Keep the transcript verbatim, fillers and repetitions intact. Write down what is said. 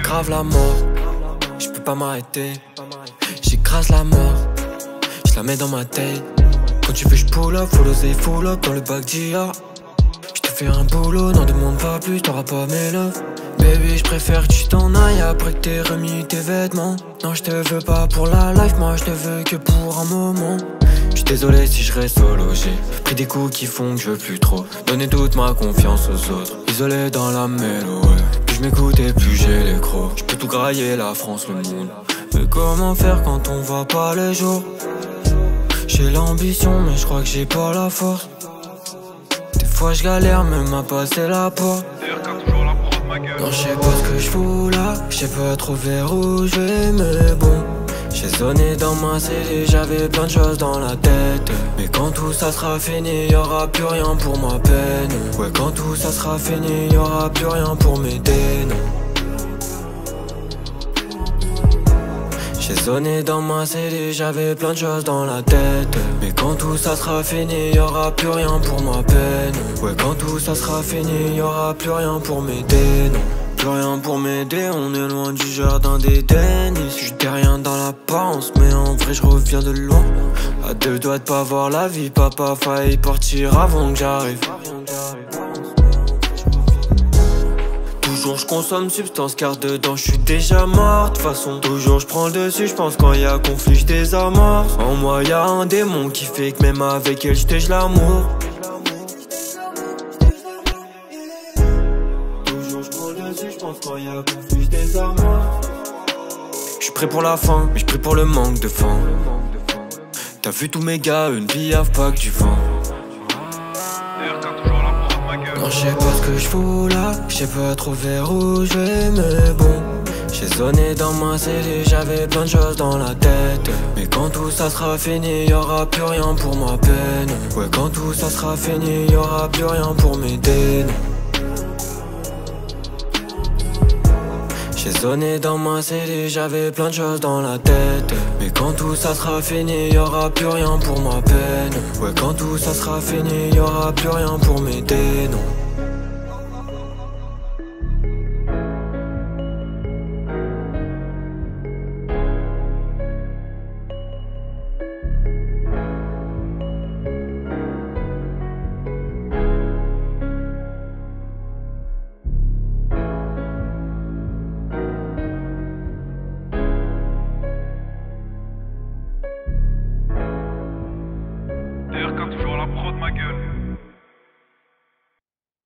grave la mort. Je peux pas m'arrêter. J'écrase la mort. Je la mets dans ma tête. Quand tu veux je pull up, faut l'oser, full up dans le bac d'I A. Je te fais un boulot, n'en demande pas plus, t'auras pas mes love. Baby, je préfère que tu t'en ailles après que t'aies remis tes vêtements. Non, je te veux pas pour la life, moi je te veux que pour un moment. J'suis désolé si je reste solo, j'ai pris des coups qui font que je veux plus trop donner toute ma confiance aux autres. Isolé dans la mélo, ouais. Plus je m'écoute et plus j'ai les crocs. J'peux tout grailler, la France, le monde. Mais comment faire quand on voit pas les jours? J'ai l'ambition mais je crois que j'ai pas la force. Des fois je galère même à passer la porte. Non, je sais pas ce que je fous là, je sais pas trop vers où je vais, mais bon. J'ai sonné dans ma cellule, j'avais plein de choses dans la tête. Mais quand tout ça sera fini, y'aura plus rien pour ma peine. Ouais, quand tout ça sera fini, y'aura plus rien pour m'aider, non. J'ai sonné dans ma cellule, j'avais plein de choses dans la tête. Mais quand tout ça sera fini, y'aura plus rien pour ma peine. Ouais, quand tout ça sera fini, y'aura plus rien pour m'aider, non. Plus rien pour m'aider, on est loin du jardin d'Éden. J'étais rien dans l'apparence, mais en vrai je reviens de loin. À deux doigts de pas voir la vie, papa failli partir avant que j'arrive. Toujours je consomme substance car dedans je suis déjà mort. De toute façon toujours je prends le dessus, je pense quand y a conflit je désamorce. En moi y a un démon qui fait que même avec elle j'tège l'amour. Toujours je prends le dessus, je pense quand y a conflit je désamorce. J'suis prêt pour la fin, mais j'prie pour le manque de fin. T'as vu tous mes gars, une vie à pas que du vent. Non, je sais pas ce que je fous là, je sais pas trop vers où je vais, mais bon. J'ai sonné dans ma cellule, j'avais plein de choses dans la tête. Mais quand tout ça sera fini, y'aura plus rien pour ma peine. Ouais, quand tout ça sera fini, y'aura plus rien pour m'aider, non. J'ai sonné dans ma cellule, j'avais plein de choses dans la tête. Mais quand tout ça sera fini, y'aura plus rien pour ma peine. Ouais, quand tout ça sera fini, y'aura plus rien pour m'aider, non. Toujours la prod, ma gueule.